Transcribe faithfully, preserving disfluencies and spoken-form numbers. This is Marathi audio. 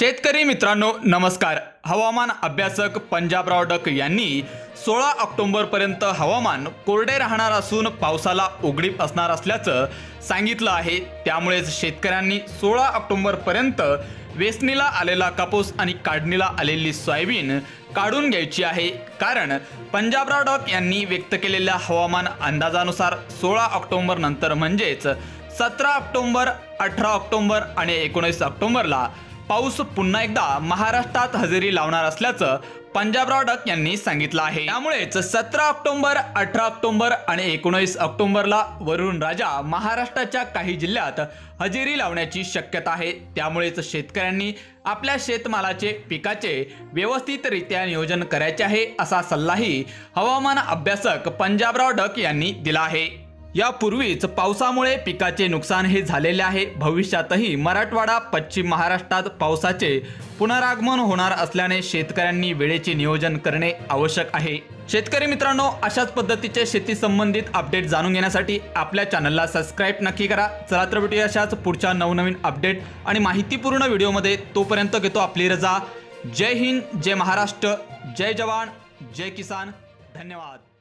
शेतकरी मित्रांनो नमस्कार। हवामान अभ्यासक पंजाबराव डक यांनी सोळा ऑक्टोबर पर्यंत हवामान कोरडे राहणार असून पावसाला उघडीप असणार असल्याचं सांगितलं आहे। त्यामुळेच शेतकऱ्यांनी सोळा ऑक्टोबर पर्यंत वेचणीला आलेला कापूस आणि काढणीला आलेली सोयाबीन काढून घ्यायची आहे। कारण पंजाबराव डक यांनी व्यक्त केलेल्या हवामान अंदाजानुसार सोळा ऑक्टोबर नंतर म्हणजेच सतरा ऑक्टोबर, अठरा ऑक्टोबर आणि एकोणीस ऑक्टोबरला पाऊस पुन्हा एकदा महाराष्ट्रात हजेरी लावणार असल्याचं पंजाबराव डक यांनी सांगितलं आहे। त्यामुळेच सतरा ऑक्टोबर, अठरा ऑक्टोबर आणि एकोणीस ऑक्टोबरला वरुण राजा महाराष्ट्राच्या काही जिल्ह्यात हजेरी लावण्याची शक्यता आहे। त्यामुळेच शेतकऱ्यांनी आपल्या शेतमालाचे पिकाचे व्यवस्थितरित्या नियोजन करायचे आहे असा सल्लाही हवामान अभ्यासक पंजाबराव डक यांनी दिला आहे। यापूर्वीच पावसामुळे पिकाचे नुकसान हे झालेले आहे। भविष्यातही मराठवाडा, पश्चिम महाराष्ट्रात पावसाचे पुनरागमन होणार असल्याने शेतकऱ्यांनी वेळेचे नियोजन करणे आवश्यक आहे। शेतकरी मित्रांनो, अशाच पद्धतीचे शेती संबंधित अपडेट जाणून घेण्यासाठी आपल्या चॅनलला सबस्क्राइब नक्की करा। चला तर भेटूया अशाच पुढच्या नवनवीन अपडेट आणि माहितीपूर्ण व्हिडिओमध्ये। तोपर्यंत घेतो आपली रजा। जय हिंद, जय महाराष्ट्र, जय जवान, जय किसान। धन्यवाद।